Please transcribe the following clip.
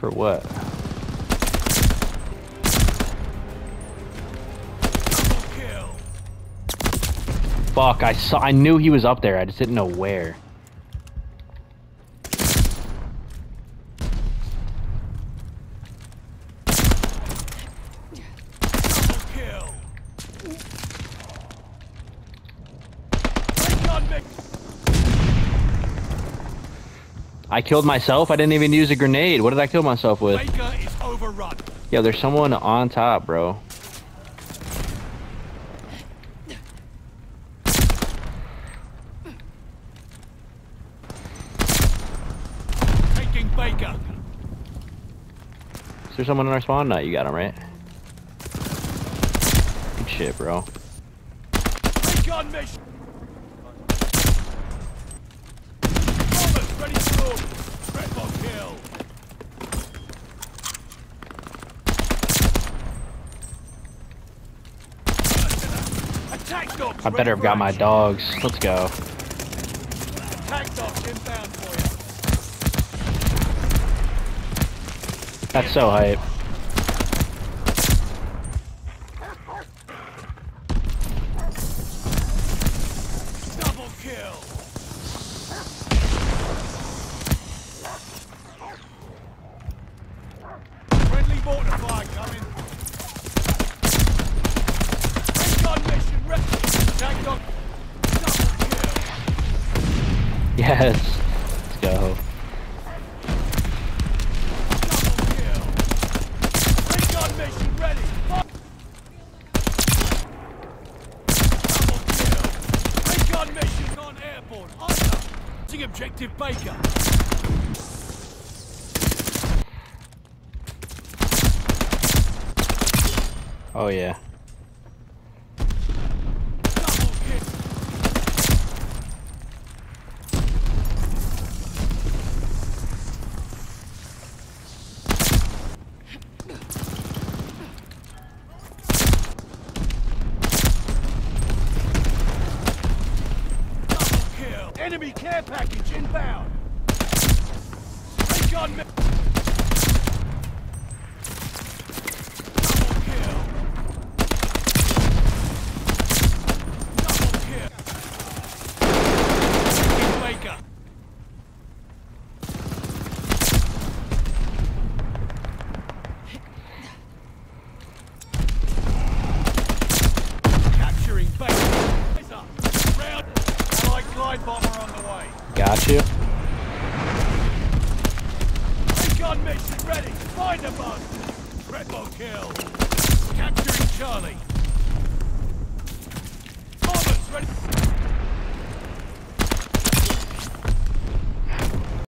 For what? Fuck, I knew he was up there, I just didn't know where. I killed myself? I didn't even use a grenade. What did I kill myself with? Baker is overrun. Yeah, there's someone on top, bro. Taking Baker. Is there someone in our spawn? No, you got him, right? Good shit, bro. Recon mission. Bombers ready for order. Triple kill. Attack dogs. I better have got my dogs. Let's go. Attack dogs inbound for you. That's so hype. Double kill. Friendly mortar fire coming. Recon mission ready. Attack dog. Double kill. Yes. Let's go. Double kill. Recon mission ready. Double kill. Recon mission on airborne. Under. Taking objective Baker. Oh yeah. Double kill. Double kill. Enemy care package inbound. Recon mission. Double kill. Double kill. Taking Baker. Capturing Baker. Eyes up. Round. Allied glide bomber on the way. Got you. Recon mission ready. Find a bug. Triple kill. Capturing Charlie. Bombers ready.